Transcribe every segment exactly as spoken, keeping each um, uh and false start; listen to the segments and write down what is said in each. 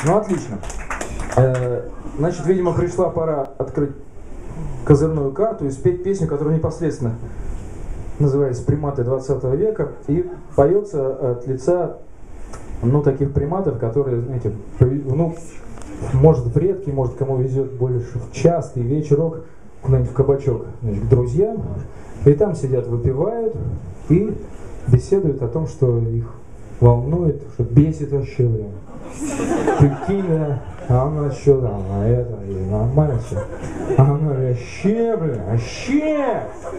Ну, отлично. Э, значит, видимо, пришла пора открыть козырную карту и спеть песню, которая непосредственно называется «Приматы двадцатого века» и поется от лица, ну, таких приматов, которые, знаете, ну, может, в редкий, может, кому везет больше в частый вечерок куда-нибудь в кабачок, значит, к друзьям, и там сидят, выпивают и беседуют о том, что их волнует, что бесит вообще, блин. Прикинь, да, а она что там, а это, и нормально все. А она вообще, блин, вообще!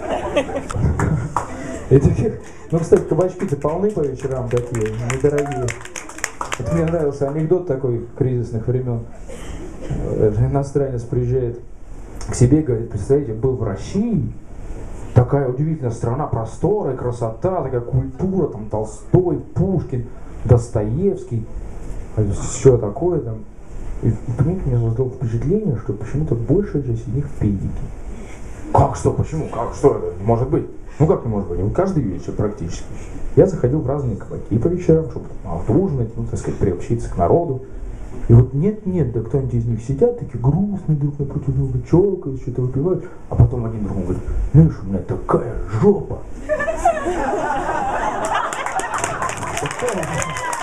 И таких, ну, кстати, кабачки-то полны по вечерам такие, недорогие. Вот мне нравился анекдот такой кризисных времен. Иностранец приезжает к себе и говорит: представляете, был в России, такая удивительная страна, просторы, красота, такая культура, там Толстой, Пушкин, Достоевский, все такое там. И, понимаете, мне создало впечатление, что почему-то большая часть из них педики. Как что, почему, как, что это, не может быть? Ну как не может быть? Каждый вечер практически. Я заходил в разные кабаки по вечерам, чтобы отужинать, ну, так сказать, приобщиться к народу. И вот нет-нет, да кто-нибудь из них сидят, такие грустные друг напротив друга, чокают, что-то выпивают, а потом один другому говорит: знаешь, у меня такая жопа.